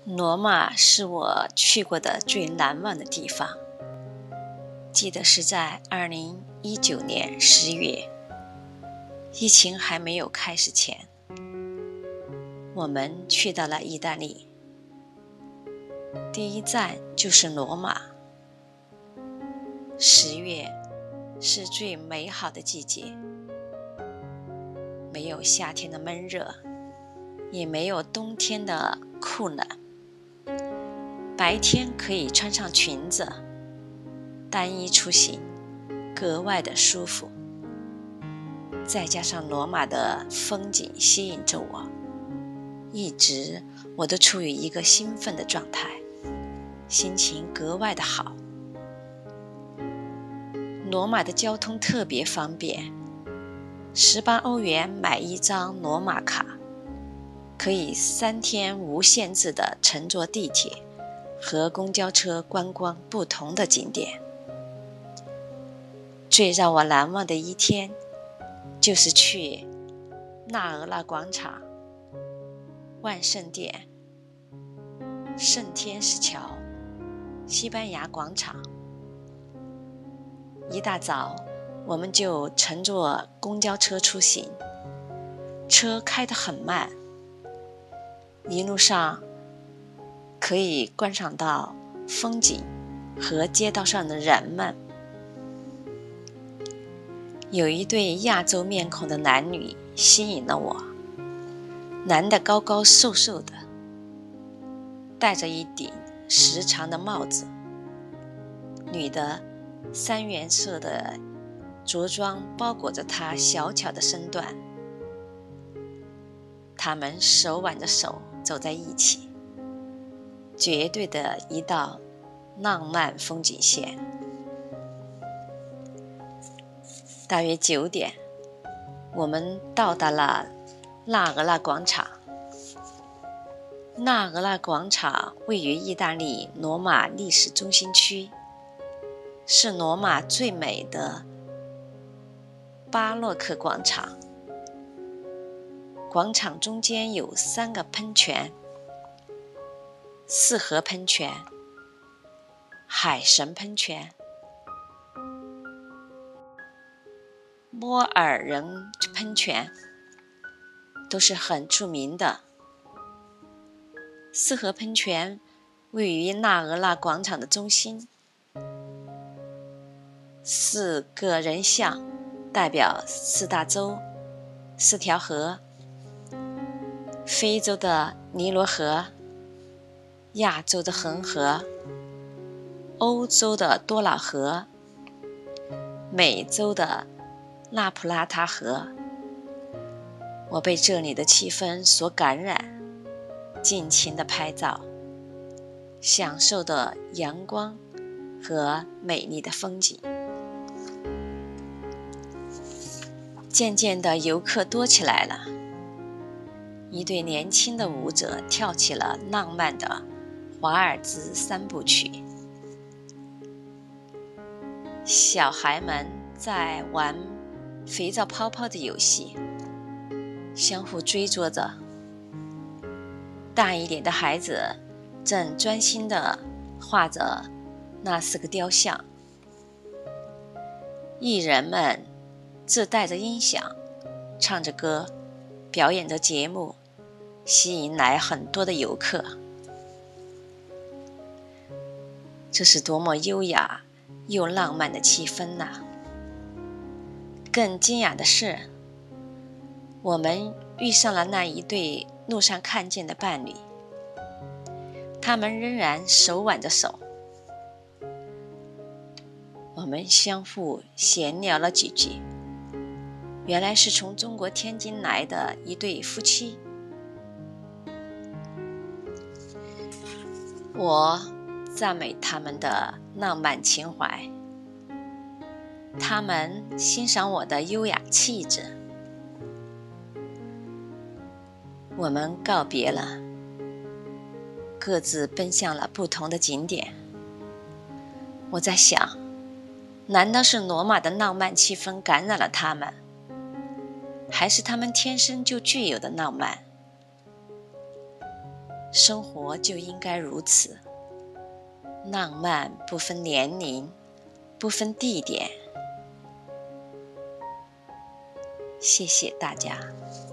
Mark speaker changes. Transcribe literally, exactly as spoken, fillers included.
Speaker 1: 罗马是我去过的最难忘的地方。记得是在二零一九年十月，疫情还没有开始前，我们去到了意大利。第一站就是罗马。十月是最美好的季节，没有夏天的闷热，也没有冬天的酷冷。白天可以穿上裙子，单衣出行格外的舒服。再加上罗马的风景吸引着我，一直我都处于一个兴奋的状态，心情格外的好。罗马的交通特别方便，十八欧元买一张罗马卡，可以三天无限制地乘坐地铁和公交车观光不同的景点。最让我难忘的一天，就是去纳俄拉广场、万圣殿、圣天使桥、西班牙广场。一大早，我们就乘坐公交车出行，车开得很慢，一路上可以观赏到风景和街道上的人们。有一对亚洲面孔的男女吸引了我，男的高高瘦瘦的，戴着一顶时长的帽子，女的三原色的着装包裹着她小巧的身段。他们手挽着手走在一起，绝对的一道浪漫风景线。大约九点，我们到达了纳俄拉广场。纳俄拉广场位于意大利罗马历史中心区，是罗马最美的巴洛克广场。广场中间有三个喷泉：四合喷泉、海神喷泉、摩尔人喷泉，都是很著名的。四合喷泉位于纳俄拉广场的中心，四个人像代表四大洲、四条河：非洲的尼罗河、亚洲的恒河、欧洲的多瑙河、美洲的拉普拉塔河。我被这里的气氛所感染，尽情地拍照，享受的阳光和美丽的风景。渐渐的游客多起来了，一对年轻的舞者跳起了浪漫的华尔兹三部曲。小孩们在玩肥皂泡泡的游戏，相互追逐着。大一点的孩子正专心地画着那四个雕像。艺人们自带着音响，唱着歌，表演着节目，吸引来很多的游客。这是多么优雅又浪漫的气氛啊！更惊讶的是，我们遇上了那一对路上看见的伴侣，他们仍然手挽着手。我们相互闲聊了几句，原来是从中国天津来的一对夫妻。我赞美他们的浪漫情怀，他们欣赏我的优雅气质。我们告别了，各自奔向了不同的景点。我在想，难道是罗马的浪漫气氛感染了他们，还是他们天生就具有的浪漫？ 生活就应该如此，浪漫不分年龄，不分地点。谢谢大家。